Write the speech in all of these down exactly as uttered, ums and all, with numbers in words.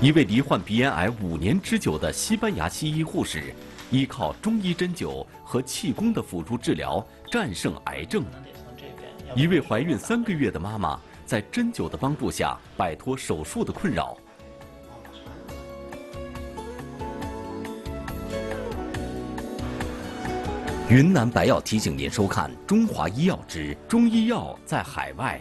一位罹患鼻咽癌五年之久的西班牙西医护士，依靠中医针灸和气功的辅助治疗，战胜癌症。一位怀孕三个月的妈妈，在针灸的帮助下，摆脱手术的困扰。云南白药提醒您收看《中华医药之中医药在海外》。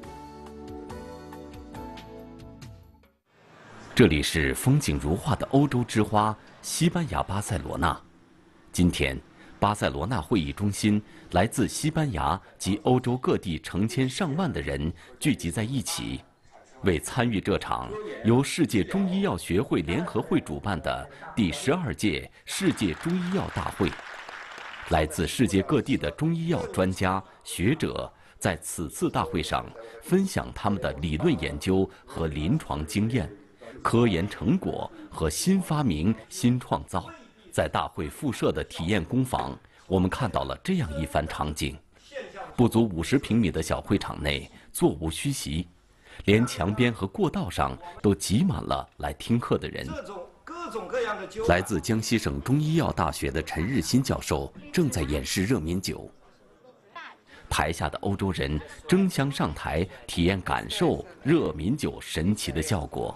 这里是风景如画的欧洲之花——西班牙巴塞罗那。今天，巴塞罗那会议中心，来自西班牙及欧洲各地成千上万的人聚集在一起，为参与这场由世界中医药学会联合会主办的第十二届世界中医药大会。来自世界各地的中医药专家学者在此次大会上分享他们的理论研究和临床经验、科研成果和新发明、新创造。在大会附设的体验工坊，我们看到了这样一番场景：不足五十平米的小会场内座无虚席，连墙边和过道上都挤满了来听课的人。来自江西省中医药大学的陈日新教授正在演示热敏灸。台下的欧洲人争相上台体验感受热敏灸神奇的效果。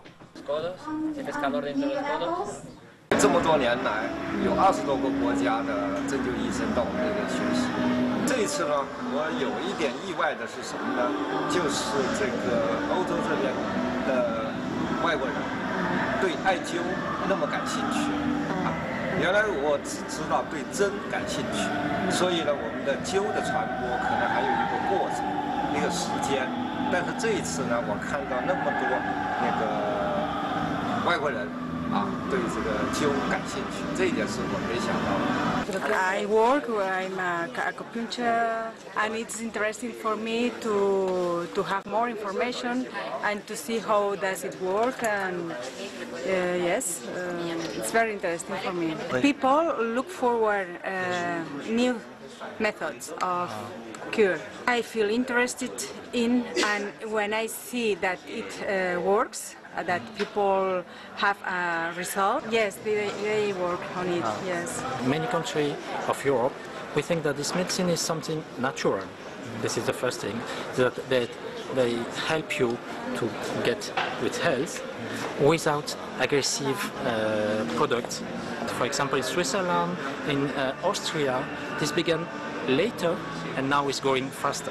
这么多年来，有二十多个国家的针灸医生到我们这边学习。这一次呢，我有一点意外的是什么呢？就是这个欧洲这边的外国人对艾灸那么感兴趣啊！原来我只知道对针感兴趣，所以呢，我们的灸的传播可能还有一个过程、一个时间。但是这一次呢，我看到那么多那个外国人。啊，对这个灸感兴趣，这一点是我没想到的。 I work where I'm a acupuncture, and it's interesting for me to to have more information and to see how does it work. And uh, yes, uh, it's very interesting for me. People look forward uh, new methods of cure. I feel interested in, and when I see that it uh, works. That people have a result. Yes, they, they work on it, yes. In many countries of Europe, we think that this medicine is something natural. This is the first thing, that they, they help you to get with health without aggressive uh, products. For example, in Switzerland, in uh, Austria, this began later and now is growing faster.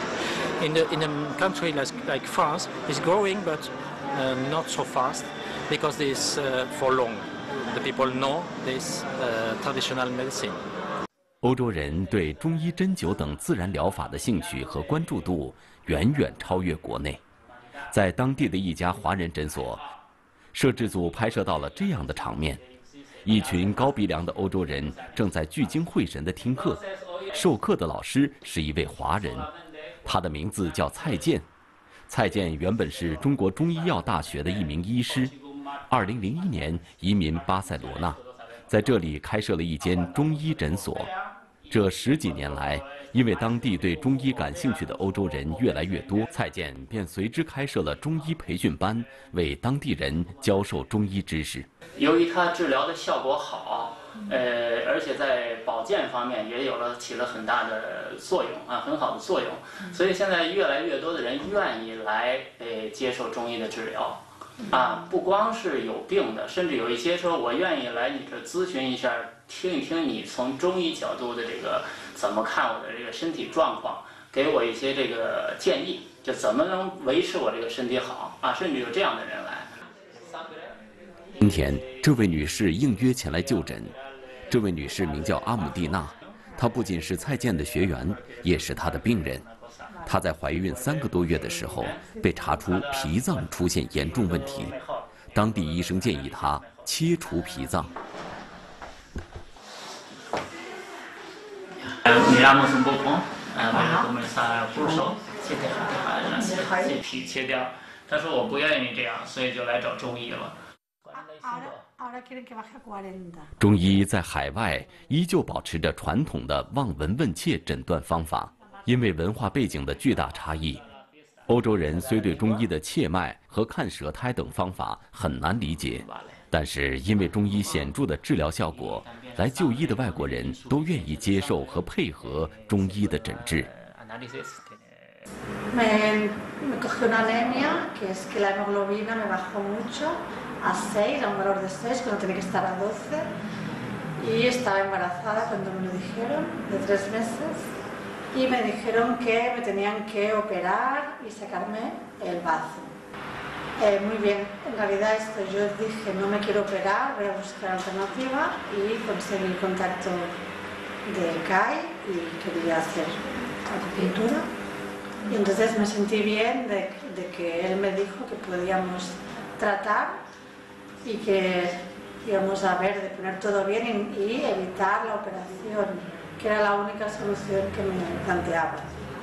In, the, in a country like, like France, it's growing, but Uh, not so fast, because this uh, for long. The people know this uh, traditional medicine. 欧洲人对中医针灸等自然疗法的兴趣和关注度远远超越国内。在当地的一家华人诊所，摄制组拍摄到了这样的场面：一群高鼻梁的欧洲人正在聚精会神地听课，授课的老师是一位华人，他的名字叫蔡健。蔡健原本是中国中医药大学的一名医师，二零零一年移民巴塞罗那，在这里开设了一间中医诊所。这十几年来，因为当地对中医感兴趣的欧洲人越来越多，蔡健便随之开设了中医培训班，为当地人教授中医知识。 由于它治疗的效果好，呃，而且在保健方面也有了起了很大的作用啊，很好的作用，所以现在越来越多的人愿意来呃接受中医的治疗，啊，不光是有病的，甚至有一些说我愿意来你这咨询一下，听一听你从中医角度的这个怎么看我的这个身体状况，给我一些这个建议，就怎么能维持我这个身体好啊，甚至有这样的人来。 今天，这位女士应约前来就诊。这位女士名叫阿姆蒂娜，她不仅是蔡健的学员，也是她的病人。她在怀孕三个多月的时候，被查出脾脏出现严重问题，当地医生建议她切除脾脏。 Miramos un poco, para comenzar el curso, 把脾切掉。他说我不愿意这样，所以就来找中医了。 中医在海外依旧保持着传统的望闻问切诊断方法，因为文化背景的巨大差异， 欧洲人虽对中医的切脉和看舌苔等方法很难理解，但是因为中医显著的治疗效果，来就医的外国人都愿意接受和配合中医的诊治。 Me, me cogió una anemia, que es que la hemoglobina me bajó mucho a seis, a un valor de seis, cuando tenía que estar a doce. Y estaba embarazada cuando me lo dijeron, de tres meses. Y me dijeron que me tenían que operar y sacarme el bazo. Eh, muy bien, en realidad esto yo dije, no me quiero operar, voy a buscar alternativa y conseguí el contacto del C A I y quería hacer acupuntura. Y entonces me sentí bien de, de que él me dijo que podíamos tratar y que íbamos a ver de poner todo bien y, y evitar la operación, que era la única solución que me planteaba.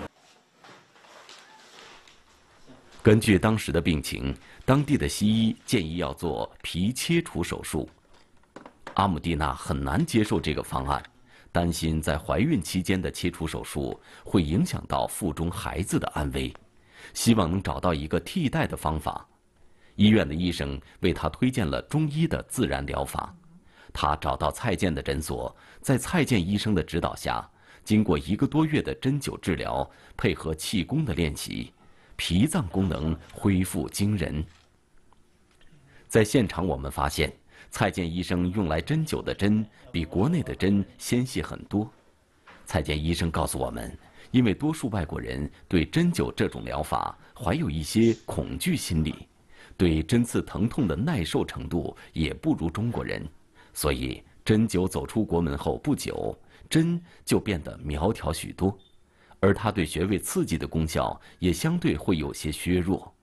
根据当时的病情，当地的西医建议要做皮切除手术。阿姆蒂娜很难接受这个方案，担心在怀孕期间的切除手术会影响到腹中孩子的安危，希望能找到一个替代的方法。医院的医生为她推荐了中医的自然疗法。她找到蔡健的诊所，在蔡健医生的指导下，经过一个多月的针灸治疗，配合气功的练习，脾脏功能恢复惊人。在现场我们发现，蔡健医生用来针灸的针比国内的针纤细很多。蔡健医生告诉我们，因为多数外国人对针灸这种疗法怀有一些恐惧心理，对针刺疼痛的耐受程度也不如中国人，所以针灸走出国门后不久，针就变得苗条许多，而它对穴位刺激的功效也相对会有些削弱。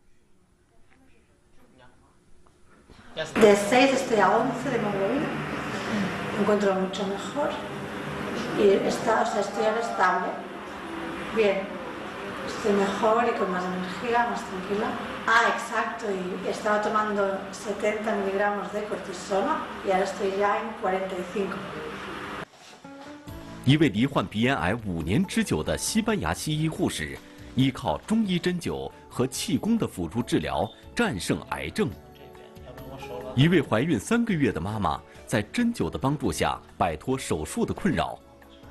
De seis estoy a once de hemoglobina, me encuentro mucho mejor y está, o sea, estoy ahora estable, bien, estoy mejor y con más energía, más tranquila. Ah, exacto, y estaba tomando setenta miligramos de cortisona y ahora estoy ya en cuarenta y cinco. 一位罹患鼻咽癌五年之久的西班牙西医护士，依靠中医针灸和气功的辅助治疗战胜癌症。一位怀孕三个月的妈妈，在针灸的帮助下摆脱手术的困扰。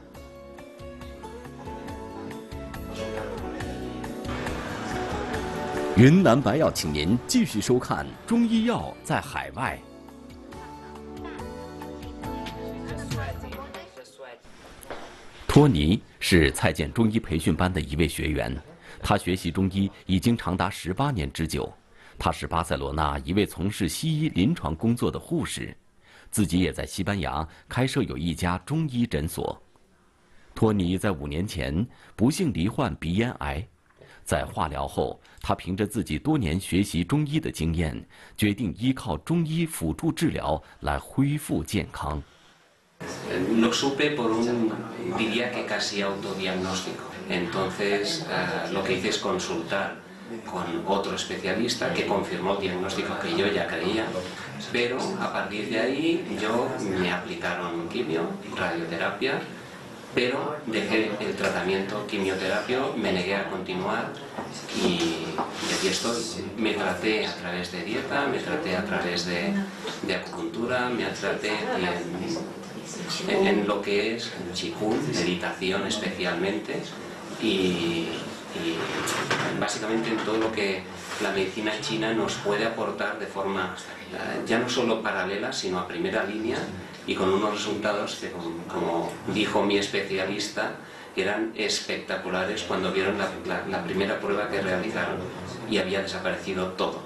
云南白药，请您继续收看《中医药在海外》。托尼是蔡健中医培训班的一位学员，他学习中医已经长达十八年之久。他是巴塞罗那一位从事西医临床工作的护士，自己也在西班牙开设有一家中医诊所。托尼在五年前不幸罹患鼻咽癌，在化疗后，他凭着自己多年学习中医的经验，决定依靠中医辅助治疗来恢复健康。 Lo supe por un, diría que casi autodiagnóstico. Entonces, uh, lo que hice es consultar con otro especialista que confirmó el diagnóstico que yo ya creía, pero a partir de ahí yo me aplicaron quimio, radioterapia, pero dejé el tratamiento quimioterapia, me negué a continuar y, y aquí estoy. Me traté a través de dieta, me traté a través de, de acupuntura, me traté en, en, en lo que es Qigong, meditación especialmente y y básicamente en todo lo que la medicina china nos puede aportar de forma uh, ya no solo paralela, sino a primera línea y con unos resultados que, como, como dijo mi especialista, eran espectaculares cuando vieron la, la, la primera prueba que realizaron y había desaparecido todo.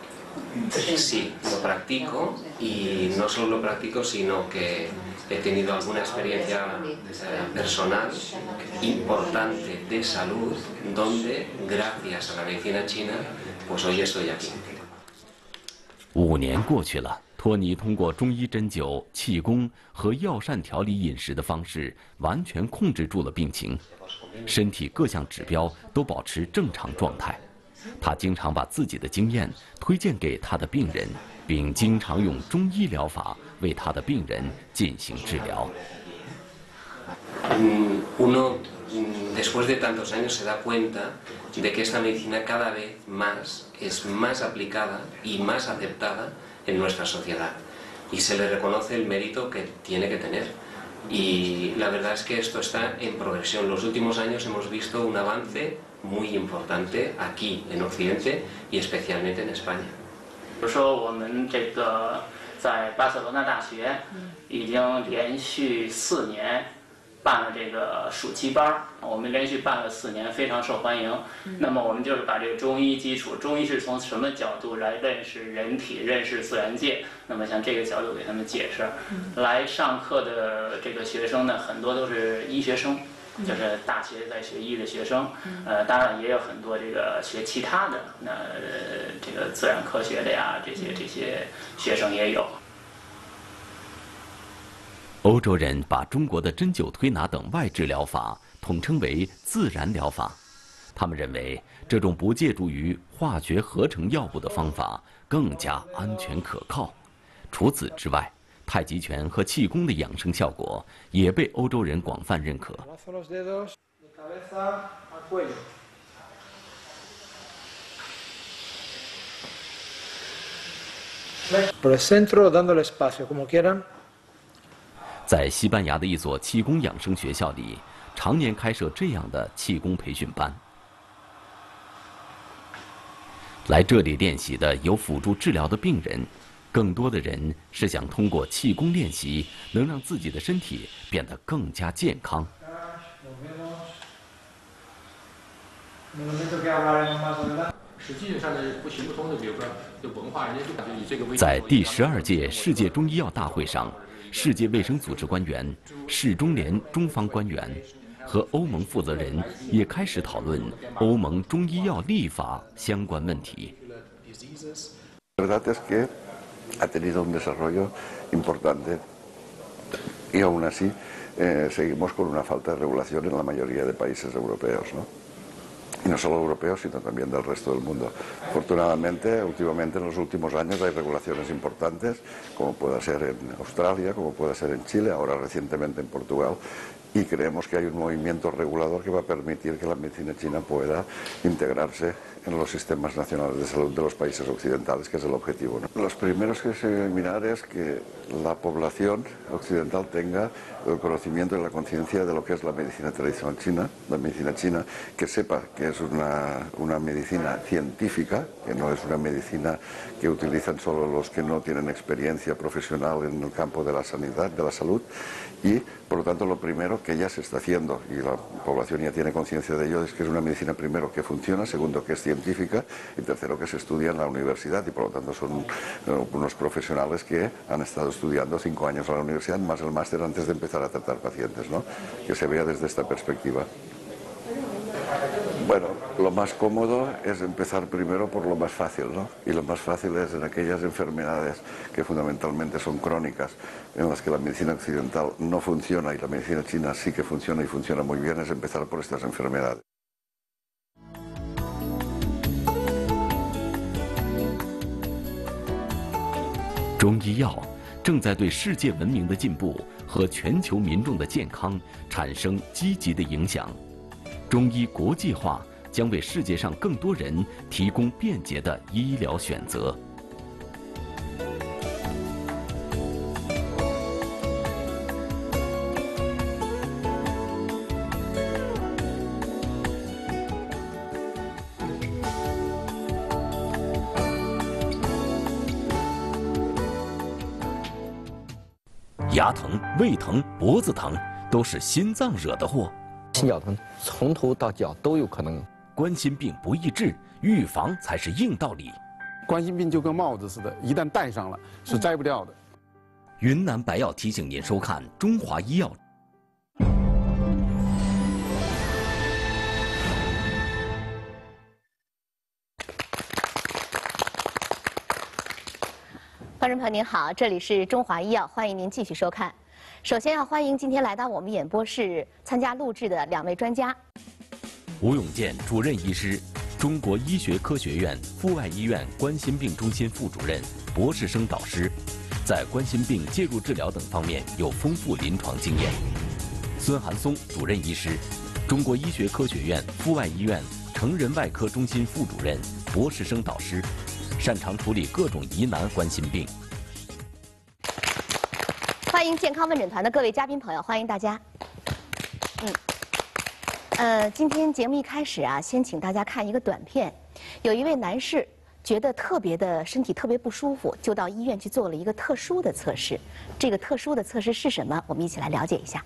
Sí, lo practico y no solo lo practico, sino que he tenido alguna experiencia eh, personal importante de salud donde gracias a la medicina china pues hoy estoy aquí. 五年过去了，托尼通过中医针灸、气功和药膳调理饮食的方式，完全控制住了病情，身体各项指标都保持正常状态。他经常把自己的经验推荐给他的病人，并经常用中医疗法为他的病人进行治疗。 Uno después de tantos años se da cuenta de que esta medicina cada vez más es más aplicada y más aceptada en nuestra sociedad y se le reconoce el mérito que tiene que tener. Y la verdad es que esto está en progresión. Los últimos años hemos visto un avance muy importante aquí en Occidente y especialmente en España. 比如说我们这个在巴塞罗那大学已经连续四年办了这个暑期班，我们连续办了四年，非常受欢迎。那么我们就是把这个中医基础，中医是从什么角度来认识人体、认识自然界？那么像这个角度给他们解释。来上课的这个学生呢，很多都是医学生。 就是大学在学医的学生，呃，当然也有很多这个学其他的，那、呃、这个自然科学的呀，这些这些学生也有。 欧洲人把中国的针灸推拿等外治疗法统称为自然疗法，他们认为这种不借助于化学合成药物的方法更加安全可靠。除此之外， 太极拳和气功的养生效果也被欧洲人广泛认可。在西班牙的一所气功养生学校里，常年开设这样的气功培训班。来这里练习的有辅助治疗的病人。 更多的人是想通过气功练习，能让自己的身体变得更加健康。 实际上呢，不行不通的，比如说这文化，人家就感觉以这个为。 在第十二届世界中医药大会上，世界卫生组织官员、世中联中方官员和欧盟负责人也开始讨论欧盟中医药立法相关问题。 ha tenido un desarrollo importante y aún así eh, seguimos con una falta de regulación en la mayoría de países europeos, ¿no? Y no solo europeos, sino también del resto del mundo. Afortunadamente, últimamente en los últimos años hay regulaciones importantes, como pueda ser en Australia, como pueda ser en Chile, ahora recientemente en Portugal, y creemos que hay un movimiento regulador que va a permitir que la medicina china pueda integrarse en los sistemas nacionales de salud de los países occidentales, que es el objetivo, ¿no? Los primeros que se deben mirar es que la población occidental tenga el conocimiento y la conciencia de lo que es la medicina tradicional china, la medicina china, que sepa que es una, una medicina científica, que no es una medicina que utilizan solo los que no tienen experiencia profesional en el campo de la sanidad, de la salud, y por lo tanto lo primero que ya se está haciendo, y la población ya tiene conciencia de ello, es que es una medicina primero que funciona, segundo que es científica y tercero que se estudia en la universidad y por lo tanto son uh, unos profesionales que han estado estudiando cinco años en la universidad más el máster antes de empezar a tratar pacientes, ¿no? Que se vea desde esta perspectiva. Bueno, lo más cómodo es empezar primero por lo más fácil, ¿no? Y lo más fácil es en aquellas enfermedades que fundamentalmente son crónicas, en las que la medicina occidental no funciona y la medicina china sí que funciona y funciona muy bien, es empezar por estas enfermedades. 中医药正在对世界文明的进步和全球民众的健康产生积极的影响。中医国际化将为世界上更多人提供便捷的医疗选择。牙疼、胃疼、脖子疼，都是心脏惹的祸。 心绞疼从头到脚都有可能。 冠心病不易治，预防才是硬道理。 冠心病就跟帽子似的，一旦戴上了是摘不掉的。 云南白药提醒您收看《中华医药》。 观众朋友您好，这里是中华医药，欢迎您继续收看。首先要欢迎今天来到我们演播室参加录制的两位专家： 吴永健主任医师，中国医学科学院阜外医院冠心病中心副主任、博士生导师，在冠心病介入治疗等方面有丰富临床经验；孙寒松主任医师， 中国医学科学院阜外医院成人外科中心副主任、博士生导师，擅长处理各种疑难冠心病。 欢迎健康问诊团的各位嘉宾朋友，欢迎大家。嗯，呃，今天节目一开始啊，先请大家看一个短片。有一位男士觉得特别的身体特别不舒服，就到医院去做了一个特殊的测试。这个特殊的测试是什么？我们一起来了解一下。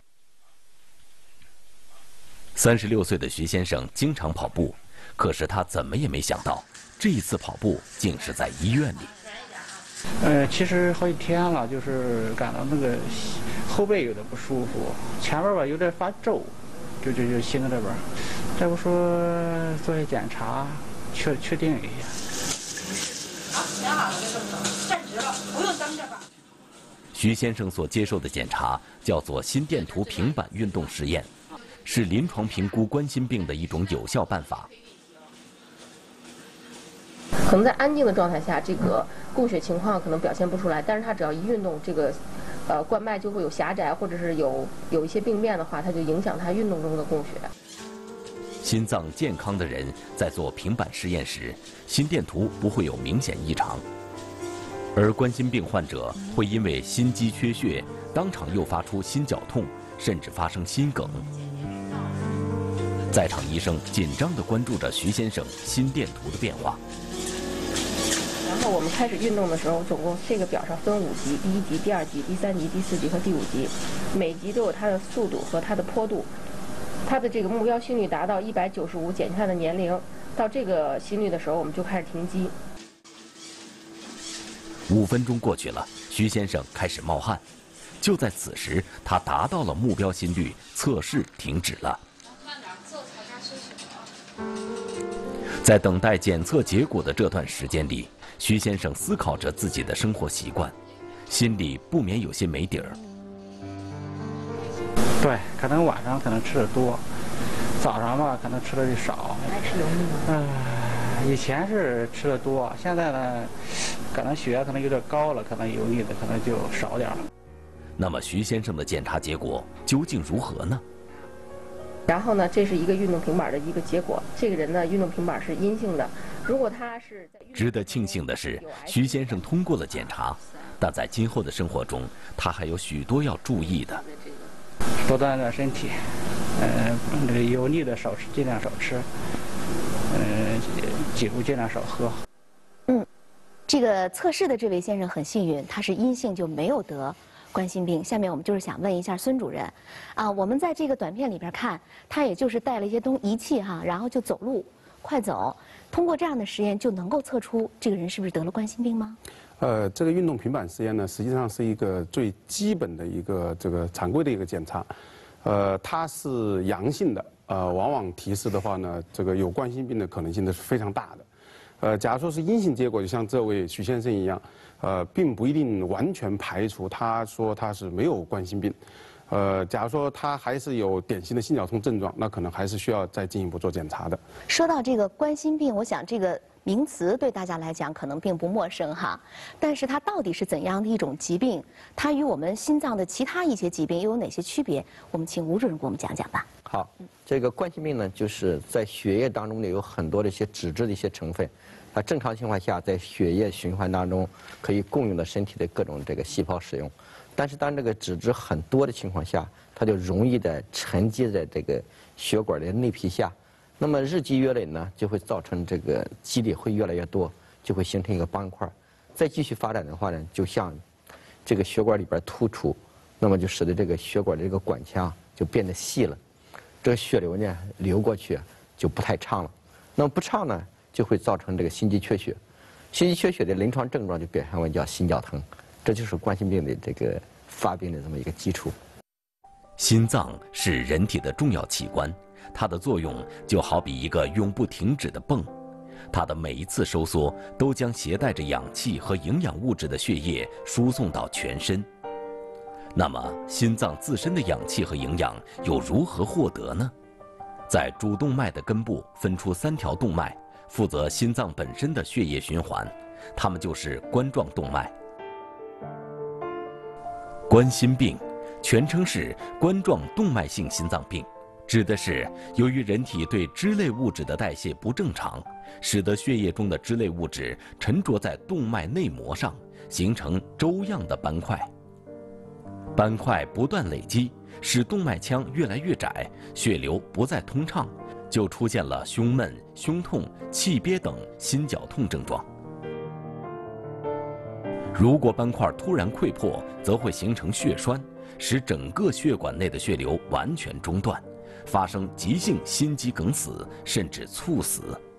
三十六岁的徐先生经常跑步，可是他怎么也没想到，这一次跑步竟是在医院里。 呃，其实好几天了，就是感到那个后背有点不舒服，前面吧有点发皱，就就就心在这边。大夫说做些检查，确确定一下。 好，量好了就这么走，站直了，不用蹬着吧。 徐先生所接受的检查叫做心电图平板运动实验，是临床评估冠心病的一种有效办法。 可能在安静的状态下，这个供血情况可能表现不出来，但是他只要一运动，这个呃冠脉就会有狭窄，或者是有有一些病变的话，它就影响他运动中的供血。 心脏健康的人在做平板实验时，心电图不会有明显异常，而冠心病患者会因为心肌缺血，当场诱发出心绞痛，甚至发生心梗。在场医生紧张地关注着徐先生心电图的变化。 然后我们开始运动的时候，总共这个表上分五级：第一级、第二级、第三级、第四级和第五级，每级都有它的速度和它的坡度。它的这个目标心率达到一百九十五，减去它的年龄，到这个心率的时候，我们就开始停机。 五分钟过去了，徐先生开始冒汗。就在此时，他达到了目标心率，测试停止了。在等待检测结果的这段时间里，徐先生思考着自己的生活习惯，心里不免有些没底儿。 对，可能晚上可能吃的多，早上吧可能吃的就少。 爱吃油腻吗？ 嗯、呃，以前是吃的多，现在呢，可能血压可能有点高了，可能油腻的可能就少点了。 那么徐先生的检查结果究竟如何呢？ 然后呢，这是一个运动平板的一个结果。这个人呢，运动平板是阴性的。如果他是在值得庆幸的是，徐先生通过了检查，但在今后的生活中，他还有许多要注意的。 多锻炼身体，呃，那个油腻的少吃，尽量少吃，呃，酒尽量少喝。 嗯，这个测试的这位先生很幸运，他是阴性，就没有得冠心病。下面我们就是想问一下孙主任，啊，我们在这个短片里边看，他也就是带了一些东仪器哈，然后就走路，快走。通过这样的实验就能够测出这个人是不是得了冠心病吗？ 呃，这个运动平板实验呢，实际上是一个最基本的一个这个常规的一个检查，呃，它是阳性的，呃，往往提示的话呢，这个有冠心病的可能性呢是非常大的。呃，假如说是阴性结果，就像这位许先生一样，呃，并不一定完全排除他说他是没有冠心病。呃，假如说他还是有典型的心绞痛症状，那可能还是需要再进一步做检查的。 说到这个冠心病，我想这个名词对大家来讲可能并不陌生哈，但是它到底是怎样的一种疾病？它与我们心脏的其他一些疾病又有哪些区别？我们请吴主任给我们讲讲吧。 好，这个冠心病呢，就是在血液当中呢有很多的一些脂质的一些成分，它正常情况下在血液循环当中可以供应到身体的各种这个细胞使用。但是当这个脂质很多的情况下，它就容易的沉积在这个血管的内皮下，那么日积月累呢，就会造成这个积累会越来越多，就会形成一个斑块。再继续发展的话呢，就像这个血管里边突出，那么就使得这个血管的这个管腔就变得细了，这个血流呢流过去就不太畅了。那么不畅呢，就会造成这个心肌缺血。心肌缺血的临床症状就表现为叫心绞疼。这就是冠心病的这个发病的这么一个基础。 心脏是人体的重要器官，它的作用就好比一个永不停止的泵，它的每一次收缩都将携带着氧气和营养物质的血液输送到全身。那么，心脏自身的氧气和营养又如何获得呢？在主动脉的根部分出三条动脉，负责心脏本身的血液循环，它们就是冠状动脉。冠心病全称是冠状动脉性心脏病， 指的是由于人体对脂类物质的代谢不正常，使得血液中的脂类物质沉着在动脉内膜上，形成粥样的斑块。斑块不断累积，使动脉腔越来越窄，血流不再通畅，就出现了胸闷、胸痛、气憋等心绞痛症状。如果斑块突然溃破，则会形成血栓，使整个血管内的血流完全中断，发生急性心肌梗死，甚至猝死。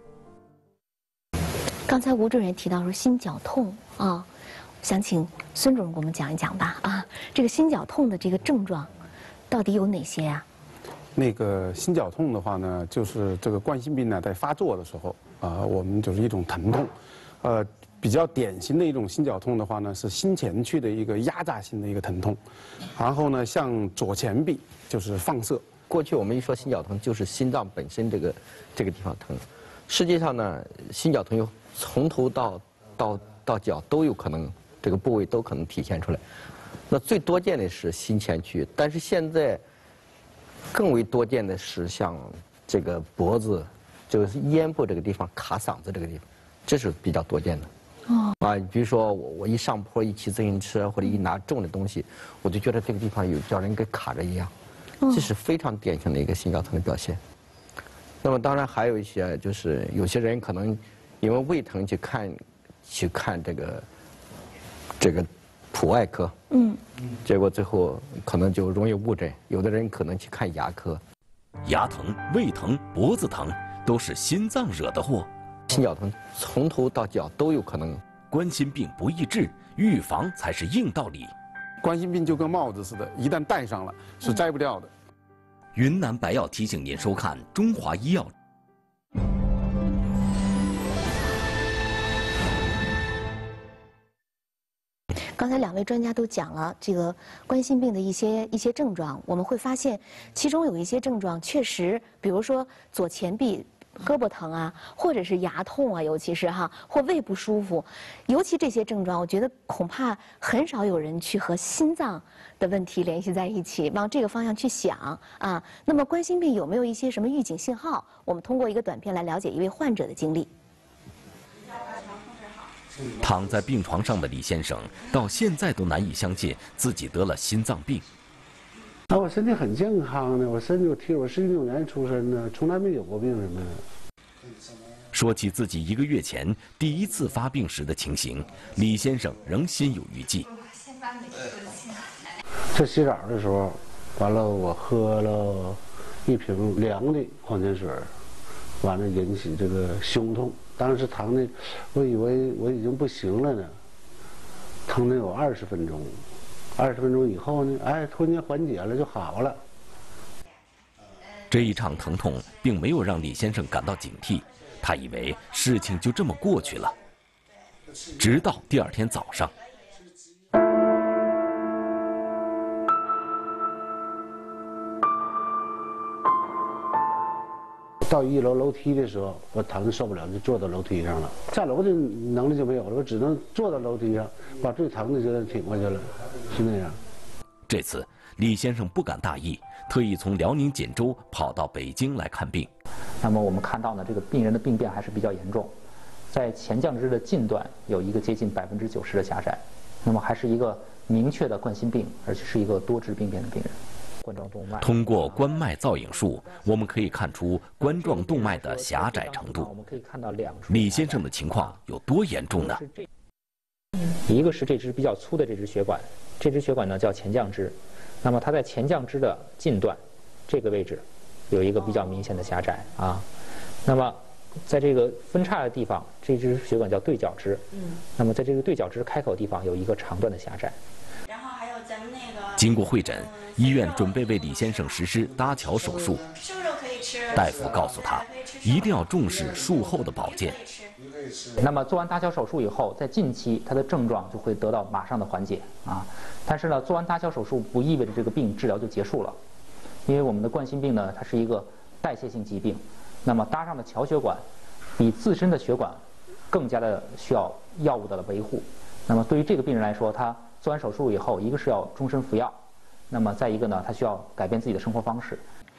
刚才吴主任提到说心绞痛啊，想请孙主任给我们讲一讲吧啊，这个心绞痛的这个症状到底有哪些呀、啊？ 那个心绞痛的话呢，就是这个冠心病呢在发作的时候啊、呃，我们就是一种疼痛，呃。比较典型的一种心绞痛的话呢，是心前区的一个压榨性的一个疼痛，然后呢，向左前臂就是放射。 过去我们一说心绞痛，就是心脏本身这个这个地方疼。实际上呢，心绞痛有从头到到到脚都有可能，这个部位都可能体现出来。那最多见的是心前区，但是现在更为多见的是像这个脖子，就是咽部这个地方卡嗓子这个地方，这是比较多见的。哦啊，比如说我我一上坡一骑自行车或者一拿重的东西，我就觉得这个地方有叫人给卡着一样，这是非常典型的一个心绞痛的表现。那么当然还有一些就是有些人可能因为胃疼去看去看这个这个普外科，嗯，结果最后可能就容易误诊。有的人可能去看牙科， 牙疼、胃疼、脖子疼都是心脏惹的祸。 心绞痛从头到脚都有可能。 冠心病不易治，预防才是硬道理。 冠心病就跟帽子似的，一旦戴上了是摘不掉的。 云南白药提醒您收看《中华医药》。 刚才两位专家都讲了这个冠心病的一些一些症状，我们会发现其中有一些症状确实，比如说左前臂胳膊疼啊，或者是牙痛啊，尤其是哈，或胃不舒服，尤其这些症状，我觉得恐怕很少有人去和心脏的问题联系在一起，往这个方向去想啊。那么冠心病有没有一些什么预警信号？我们通过一个短片来了解一位患者的经历。 躺在病床上的李先生，到现在都难以相信自己得了心脏病。 啊，我身体很健康的，我身体我体我是运动员出身的，从来没有过病什么的。 说起自己一个月前第一次发病时的情形，李先生仍心有余悸。 这洗澡的时候，完了我喝了一瓶凉的矿泉水，完了引起这个胸痛，当时疼的，我以为我已经不行了呢，疼了有二十分钟。二十分钟以后呢，哎，突然间缓解了，就好了。 这一场疼痛并没有让李先生感到警惕，他以为事情就这么过去了。直到第二天早上， 到一楼楼梯的时候，我疼得受不了，就坐到楼梯上了。下楼的能力就没有了，我只能坐到楼梯上，把最疼的就挺过去了，是那样。 这次李先生不敢大意，特意从辽宁锦州跑到北京来看病。 那么我们看到呢，这个病人的病变还是比较严重，在前降支的近段有一个接近百分之九十的狭窄，那么还是一个明确的冠心病，而且是一个多支病变的病人。冠状动脉通过冠脉造影术，我们可以看出冠状动脉的狭窄程度。 我们可以看到两处。 李先生的情况有多严重呢？ 一个是这支比较粗的这支血管，这支血管呢叫前降支，那么它在前降支的近段这个位置有一个比较明显的狭窄啊。那么在这个分叉的地方，这支血管叫对角支，嗯，那么在这个对角支开口地方有一个长段的狭窄。 然后还有咱们那个经过会诊，医院准备为李先生实施搭桥手术。 瘦肉可以吃， 大夫告诉他，一定要重视术后的保健。 那么做完搭桥手术以后，在近期他的症状就会得到马上的缓解啊。但是呢，做完搭桥手术不意味着这个病治疗就结束了，因为我们的冠心病呢，它是一个代谢性疾病，那么搭上的桥血管比自身的血管更加的需要药物的维护。那么对于这个病人来说，他做完手术以后，一个是要终身服药，那么再一个呢，他需要改变自己的生活方式。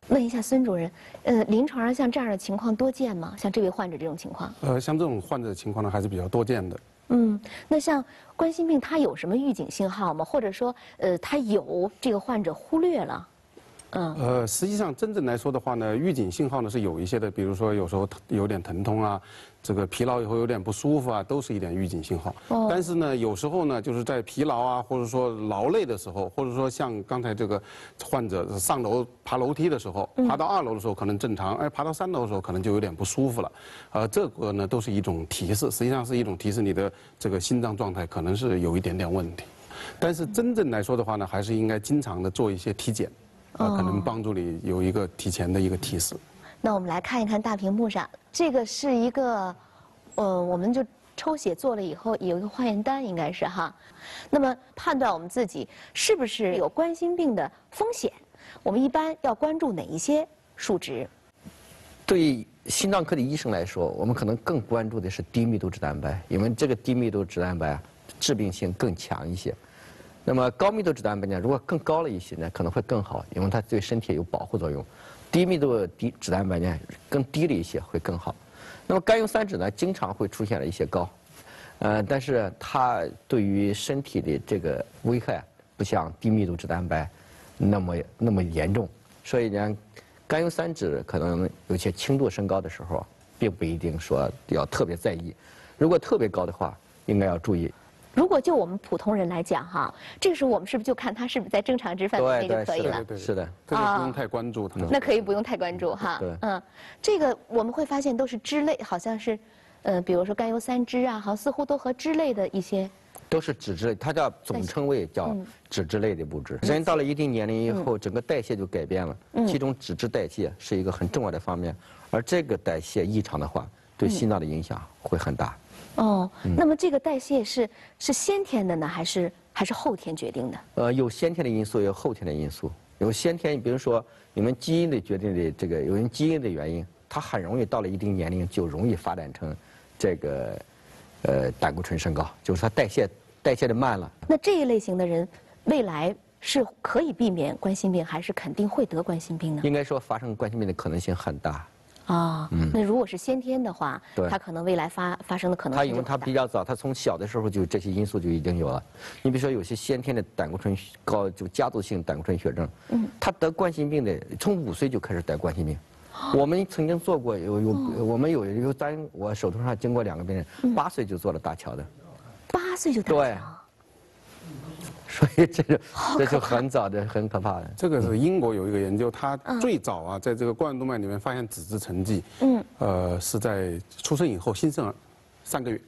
问一下孙主任，呃，临床上像这样的情况多见吗？像这位患者这种情况？ 呃，像这种患者的情况呢，还是比较多见的。 嗯，那像冠心病，它有什么预警信号吗？或者说，呃，它有这个患者忽略了？嗯。 呃，实际上真正来说的话呢，预警信号呢是有一些的，比如说有时候有点疼痛啊，这个疲劳以后有点不舒服啊，都是一点预警信号。哦。但是呢，有时候呢，就是在疲劳啊，或者说劳累的时候，或者说像刚才这个患者上楼爬楼梯的时候，爬到二楼的时候可能正常，哎，爬到三楼的时候可能就有点不舒服了。呃，这个呢都是一种提示，实际上是一种提示你的这个心脏状态可能是有一点点问题。但是真正来说的话呢，还是应该经常的做一些体检。啊，可能帮助你有一个提前的一个提示。 那我们来看一看大屏幕上，这个是一个，呃，我们就抽血做了以后有一个化验单，应该是哈。那么判断我们自己是不是有冠心病的风险，我们一般要关注哪一些数值？ 对于心脏科的医生来说，我们可能更关注的是低密度脂蛋白，因为这个低密度脂蛋白啊，致病性更强一些。那么高密度脂蛋白呢，如果更高了一些呢，可能会更好，因为它对身体有保护作用。低密度低脂蛋白呢，更低了一些会更好。那么甘油三酯呢，经常会出现了一些高，呃，但是它对于身体的这个危害不像低密度脂蛋白那么那么严重，所以呢，甘油三酯可能有些轻度升高的时候，并不一定说要特别在意。如果特别高的话，应该要注意。 如果就我们普通人来讲哈，这个时候我们是不是就看他是不是在正常值范围内就可以了？ 对对， 是的， 这个不用太关注它。 那可以不用太关注哈。 对， 嗯，这个我们会发现都是脂类，好像是，呃，比如说甘油三酯啊，好像似乎都和脂类的一些。 都是脂质类，它叫总称谓叫脂质类的物质。人到了一定年龄以后，整个代谢就改变了，其中脂质代谢是一个很重要的方面，而这个代谢异常的话，对心脏的影响会很大。 哦，那么这个代谢是是先天的呢，还是还是后天决定的？ 呃，有先天的因素，也有后天的因素。有先天，比如说你们基因的决定的这个，有人基因的原因，它很容易到了一定年龄就容易发展成这个呃胆固醇升高，就是它代谢代谢的慢了。 那这一类型的人，未来是可以避免冠心病，还是肯定会得冠心病呢？ 应该说发生冠心病的可能性很大。 啊，嗯，那如果是先天的话， 对， 他可能未来发发生的可能性他因为他比较早，他从小的时候就这些因素就已经有了。你比如说有些先天的胆固醇高，就家族性胆固醇血症，嗯，他得冠心病的从五岁就开始得冠心病。我们曾经做过有有，我们有有咱我手头上经过两个病人，八岁就做了搭桥的， 八岁就搭桥。 对。所以这个这就很早的，很可怕的。 这个是英国有一个研究，他最早啊，在这个冠状动脉里面发现脂质沉积，嗯，呃，是在出生以后新生儿三个月。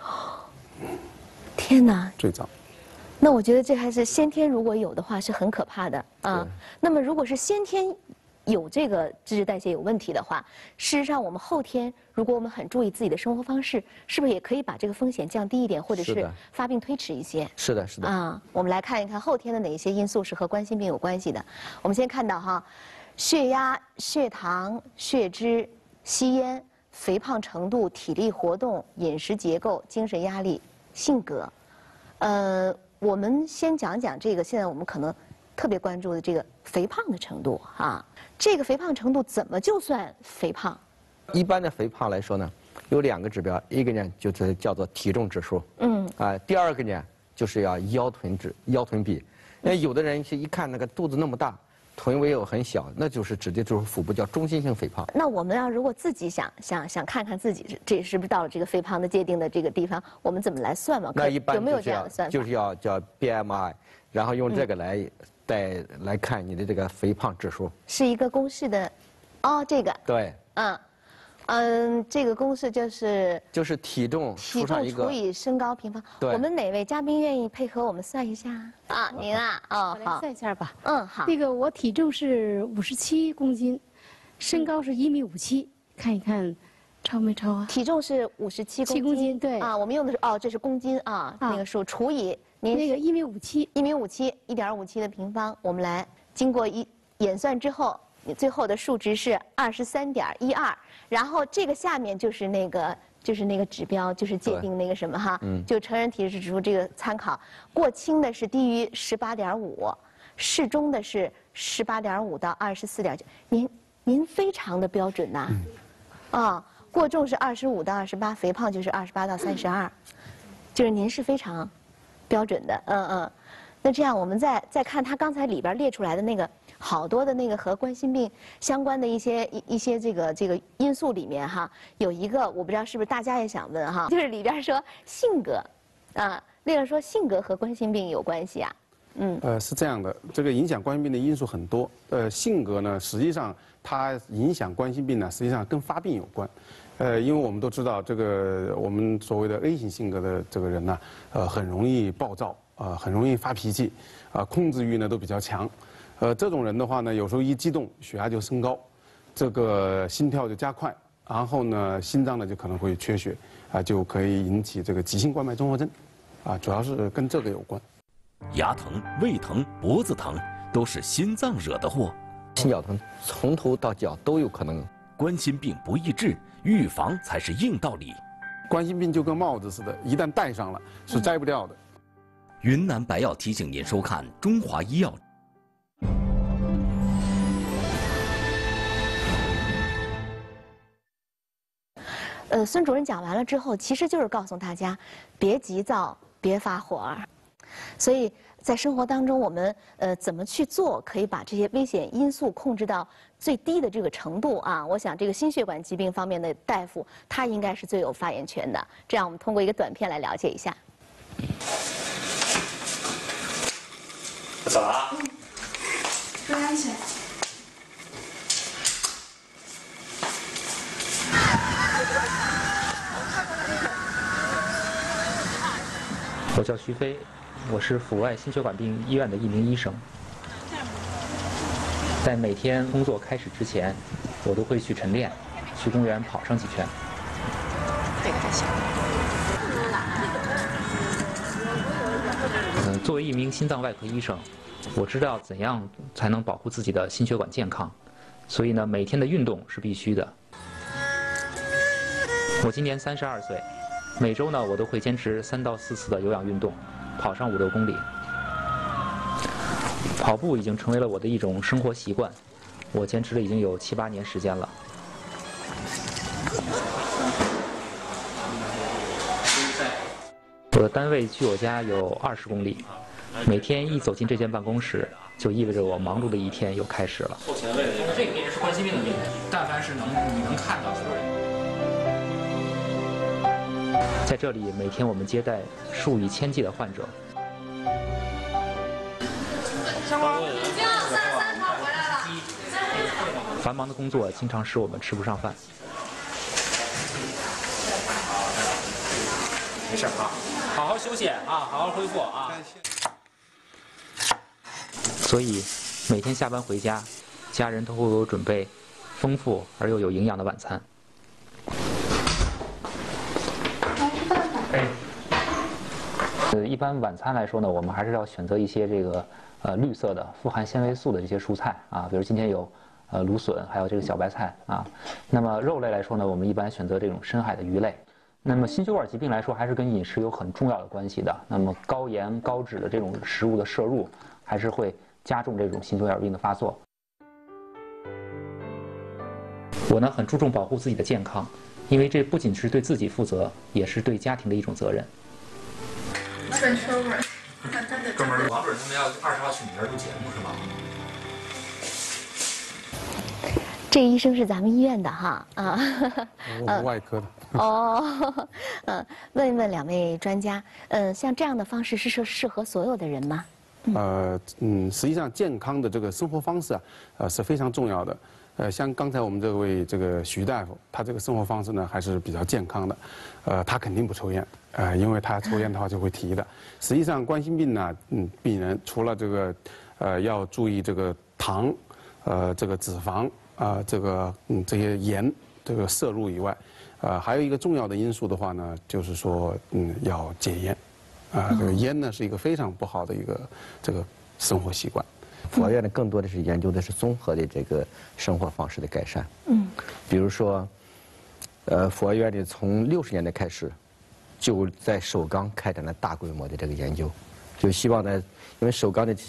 天哪！ 最早。 那我觉得这还是先天如果有的话是很可怕的啊。那么如果是先天有这个脂质代谢有问题的话，事实上我们后天如果我们很注意自己的生活方式，是不是也可以把这个风险降低一点，或者是发病推迟一些？ 是的，是的。 啊，我们来看一看后天的哪一些因素是和冠心病有关系的。我们先看到哈，血压、血糖、血脂、吸烟、肥胖程度、体力活动、饮食结构、精神压力、性格。呃，我们先讲讲这个，现在我们可能特别关注的这个肥胖的程度啊。这个肥胖程度怎么就算肥胖？ 一般的肥胖来说呢，有两个指标，一个呢就是叫做体重指数，嗯，啊，第二个呢就是要腰臀指腰臀比。那有的人是一看那个肚子那么大，臀围又很小，那就是指的就是腹部叫中心性肥胖。 那我们要如果自己想想想看看自己这是不是到了这个肥胖的界定的这个地方，我们怎么来算嘛？ 那一般有没有这样的算法？ 就是要叫 B M I， 然后用这个来。嗯再来看你的这个肥胖指数， 是一个公式的，哦，这个， 对， 嗯，嗯，这个公式就是就是体重体重除以身高平方。 对， 我们哪位嘉宾愿意配合我们算一下啊？您啊，哦， 我来算一下吧。 嗯，好。 那个我体重是五十七公斤，身高是一米五七，看一看超没超啊？ 体重是五十七公斤， 七公斤，对啊，我们用的是哦，这是公斤啊，那个数除以。您那个一米五七， 一米五七，一点五七的平方，我们来经过一演算之后，你最后的数值是二十三点一二，然后这个下面就是那个就是那个指标，就是界定那个什么哈，嗯，就成人体脂指数这个参考，过轻的是低于十八点五，适中的是十八点五到二十四点九，您您非常的标准呐，嗯、啊，过重是二十五到二十八，肥胖就是二十八到三十二，就是您是非常标准的，嗯嗯。那这样我们再再看他刚才里边列出来的那个好多的那个和冠心病相关的一些一一些这个这个因素里面哈，有一个我不知道是不是大家也想问哈，就是里边说性格，啊，列了说性格和冠心病有关系啊。嗯， 呃，是这样的，这个影响冠心病的因素很多。呃，性格呢，实际上它影响冠心病呢，实际上跟发病有关。呃，因为我们都知道，这个我们所谓的 A 型性格的这个人呢，呃，很容易暴躁，啊、呃，很容易发脾气，啊、呃，控制欲呢都比较强。呃，这种人的话呢，有时候一激动，血压就升高，这个心跳就加快，然后呢，心脏呢就可能会缺血，啊、呃，就可以引起这个急性冠脉综合征，啊、呃，主要是跟这个有关。 牙疼、胃疼、脖子疼，都是心脏惹的祸。 心绞疼从头到脚都有可能。 冠心病不易治，预防才是硬道理。 冠心病就跟帽子似的，一旦戴上了是摘不掉的。 云南白药提醒您收看《中华医药》。 呃，孙主任讲完了之后，其实就是告诉大家，别急躁，别发火。所以在生活当中，我们呃怎么去做，可以把这些危险因素控制到最低的这个程度啊？我想这个心血管疾病方面的大夫，他应该是最有发言权的。这样，我们通过一个短片来了解一下。 走了。 嗯。注意安全。 我叫徐飞。我是阜外心血管病医院的一名医生，在每天工作开始之前，我都会去晨练，去公园跑上几圈。 这个还行。 嗯，作为一名心脏外科医生，我知道怎样才能保护自己的心血管健康，所以呢，每天的运动是必须的。我今年三十二岁，每周呢，我都会坚持三到四次的有氧运动。跑上五六公里，跑步已经成为了我的一种生活习惯，我坚持了已经有七八年时间了。我的单位距我家有二十公里，每天一走进这间办公室，就意味着我忙碌的一天又开始了。 后前卫的这个病人是冠心病的病人，但凡是能你能看到，就是。 在这里，每天我们接待数以千计的患者。繁忙的工作经常使我们吃不上饭。 没事啊，好好休息啊，好好恢复啊。 所以，每天下班回家，家人都会为我准备丰富而又有营养的晚餐。呃，一般晚餐来说呢，我们还是要选择一些这个呃绿色的、富含纤维素的这些蔬菜啊，比如今天有呃芦笋，还有这个小白菜啊。那么肉类来说呢，我们一般选择这种深海的鱼类。那么心血管疾病来说，还是跟饮食有很重要的关系的。那么高盐、高脂的这种食物的摄入，还是会加重这种心血管病的发作。我呢很注重保护自己的健康，因为这不仅是对自己负责，也是对家庭的一种责任。 转圈儿，哥们儿，王主任他们要二十号去你那儿录节目是吗？ 这医生是咱们医院的哈啊， 我们外科的。 哦，嗯，问一问两位专家，嗯，像这样的方式是适适合所有的人吗？ 呃，嗯，实际上健康的这个生活方式啊，呃是非常重要的。呃，像刚才我们这位这个徐大夫，他这个生活方式呢还是比较健康的，呃，他肯定不抽烟，呃，因为他抽烟的话就会提的。实际上，冠心病呢，嗯，病人除了这个，呃，要注意这个糖，呃，这个脂肪啊、呃，这个嗯这些盐这个摄入以外，呃，还有一个重要的因素的话呢，就是说嗯要戒烟，啊、呃，这个烟呢是一个非常不好的一个这个生活习惯。 阜外院呢，更多的是研究的是综合的这个生活方式的改善。 嗯， 比如说，呃，阜外院呢，从六十年代开始，就在首钢开展了大规模的这个研究，就希望呢，因为首钢的这些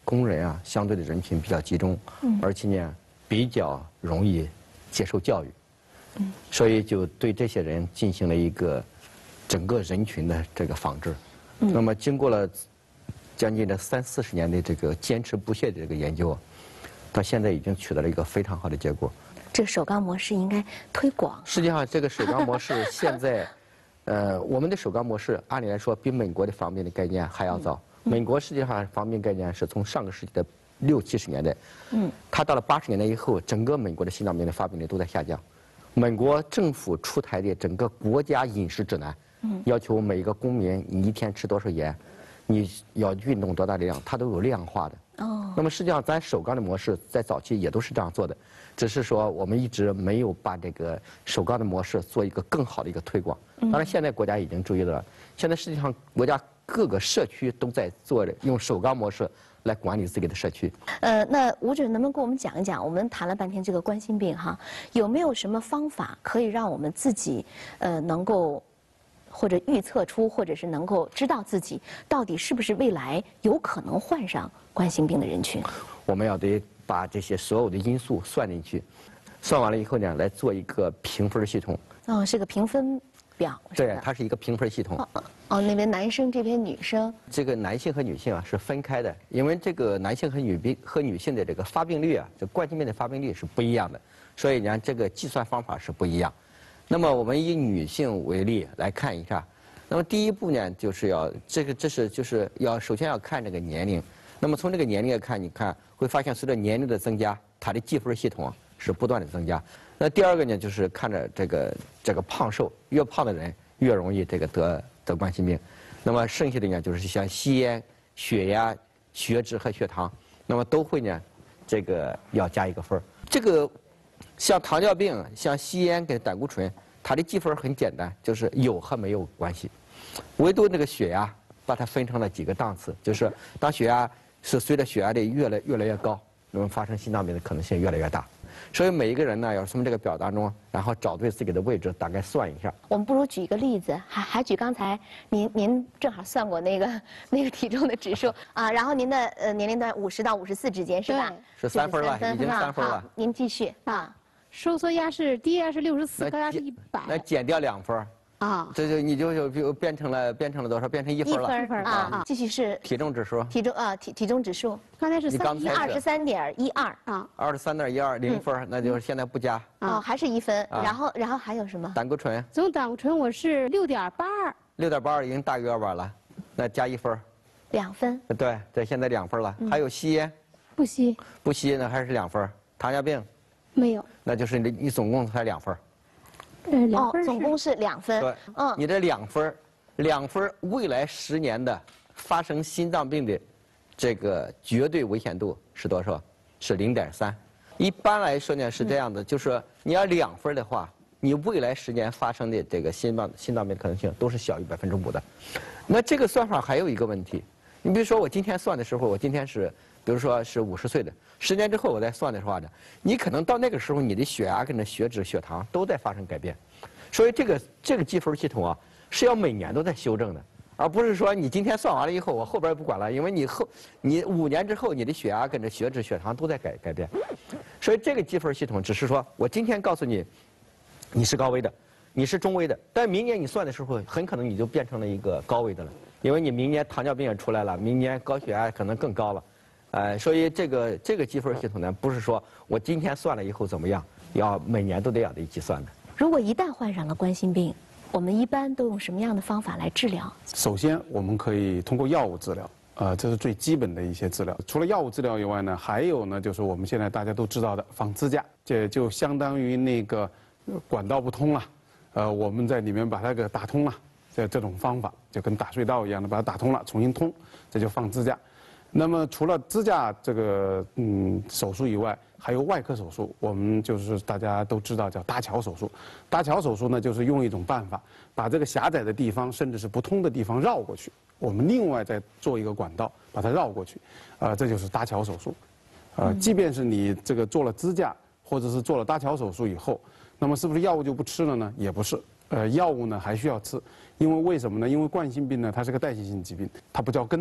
工人啊，相对的人群比较集中，嗯，而且呢比较容易接受教育，嗯，所以就对这些人进行了一个整个人群的这个仿制。嗯，那么经过了将近的三四十年的这个坚持不懈的这个研究，到现在已经取得了一个非常好的结果。 这个首钢模式应该推广。 实际上，这个首钢模式现在，呃，我们的首钢模式按理来说比美国的方便的概念还要早。嗯、美国实际上方便概念是从上个世纪的六七十年代，嗯，它到了八十年代以后，整个美国的心脏病的发病率都在下降。美国政府出台的整个国家饮食指南，嗯，要求每一个公民你一天吃多少盐，你要运动多大的量，它都有量化的。哦。那么实际上，咱首钢的模式在早期也都是这样做的。只是说我们一直没有把这个首钢的模式做一个更好的一个推广。当然，现在国家已经注意了。现在实际上国家各个社区都在做用首钢模式来管理自己的社区。 呃，那吴主任能不能跟我们讲一讲？我们谈了半天这个冠心病哈，有没有什么方法可以让我们自己呃能够或者预测出，或者是能够知道自己到底是不是未来有可能患上冠心病的人群？ 我们要得把这些所有的因素算进去，算完了以后呢，来做一个评分系统。 哦，是个评分表。 对，它是一个评分系统。 哦哦哦，那边男生，这边女生。 这个男性和女性啊是分开的，因为这个男性和女病和女性的这个发病率啊，这冠心病的发病率是不一样的，所以呢，这个计算方法是不一样。那么我们以女性为例来看一下，那么第一步呢，就是要这个这是就是要首先要看这个年龄。那么从这个年龄来看，你看会发现随着年龄的增加，它的计分系统啊是不断的增加。那第二个呢，就是看着这个这个胖瘦，越胖的人越容易这个得得冠心病。那么剩下的呢，就是像吸烟、血压、血脂和血糖，那么都会呢这个要加一个分。这个像糖尿病、像吸烟跟胆固醇，它的计分很简单，就是有和没有关系。唯独那个血压，把它分成了几个档次，就是当血压是随着血压的越来越来越高，那么发生心脏病的可能性越来越大。所以每一个人呢，要从这个表当中，然后找对自己的位置，大概算一下。 我们不如举一个例子，还还举刚才您您正好算过那个那个体重的指数啊，然后您的呃年龄段五十到五十四之间是吧？ 是三分了，已经三分了。 好，您继续啊。 收缩压是低压是六十四，高压是一百。 那减掉两分。啊，这就你就就就变成了变成了多少？变成一分了。 一分啊啊！继续是体重指数。 体重啊体体重指数， 刚才是三一二十三点一二啊。 二十三点一二零分，那就是现在不加。 哦，还是一分。然后然后还有什么？ 胆固醇。 总胆固醇我是六点八二。 六点八二已经大于二百了，那加一分。 两分。 对，这现在两分了。还有吸烟。 不吸。 不吸那还是两分。糖尿病。 没有。 那就是你你总共才两分。 呃，两分、 哦、总共是两分。 对，嗯，你这两分，两分，未来十年的发生心脏病的这个绝对危险度是多少？是零点三。一般来说呢是这样的，嗯、就是你要两分的话，你未来十年发生的这个心脏心脏病可能性都是小于百分之五的。那这个算法还有一个问题，你比如说我今天算的时候，我今天是。比如说是五十岁的，十年之后我再算的话呢，你可能到那个时候你的血压跟着血脂、血糖都在发生改变，所以这个这个计分系统啊是要每年都在修正的，而不是说你今天算完了以后我后边不管了，因为你后你五年之后你的血压跟着血脂、血糖都在改改变，所以这个计分系统只是说我今天告诉你你是高危的，你是中危的，但明年你算的时候很可能你就变成了一个高危的了，因为你明年糖尿病也出来了，明年高血压可能更高了。呃，所以这个这个计分系统呢，不是说我今天算了以后怎么样，要每年都得要得计算的。 如果一旦患上了冠心病，我们一般都用什么样的方法来治疗？ 首先，我们可以通过药物治疗，呃，这是最基本的一些治疗。除了药物治疗以外呢，还有呢，就是我们现在大家都知道的放支架，这就相当于那个管道不通了，呃，我们在里面把它给打通了，这这种方法就跟打隧道一样的，把它打通了，重新通，这就放支架。那么除了支架这个嗯手术以外，还有外科手术，我们就是大家都知道叫搭桥手术。搭桥手术呢，就是用一种办法，把这个狭窄的地方甚至是不通的地方绕过去，我们另外再做一个管道把它绕过去，啊、呃，这就是搭桥手术。呃，即便是你这个做了支架或者是做了搭桥手术以后，那么是不是药物就不吃了呢？也不是。呃，药物呢还需要吃，因为为什么呢？因为冠心病呢，它是个代谢性疾病，它不叫根治。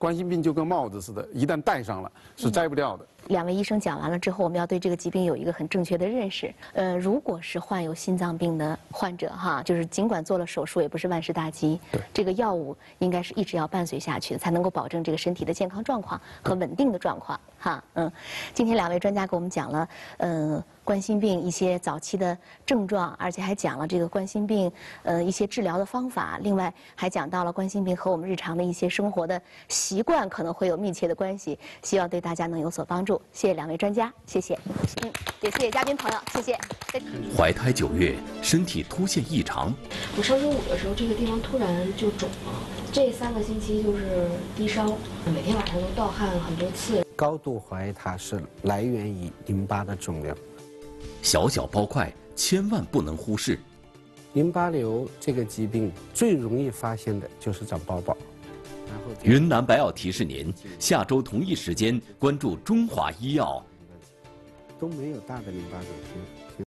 冠心病就跟帽子似的，一旦戴上了是摘不掉的。 两位医生讲完了之后，我们要对这个疾病有一个很正确的认识。呃，如果是患有心脏病的患者哈，就是尽管做了手术，也不是万事大吉。对，这个药物应该是一直要伴随下去的，才能够保证这个身体的健康状况和稳定的状况哈。嗯，今天两位专家给我们讲了，呃，冠心病一些早期的症状，而且还讲了这个冠心病呃一些治疗的方法，另外还讲到了冠心病和我们日常的一些生活的习惯可能会有密切的关系，希望对大家能有所帮助。谢谢两位专家，谢谢。嗯，也谢谢嘉宾朋友，谢谢。 怀胎九月，身体突现异常。 我上周五的时候，这个地方突然就肿了，这三个星期就是低烧，每天晚上都盗汗很多次。 高度怀疑它是来源于淋巴的肿瘤。 小小包块，千万不能忽视。 淋巴瘤这个疾病最容易发现的就是长包包。 云南白药提示您，下周同一时间关注中华医药。 都没有大的淋巴瘤。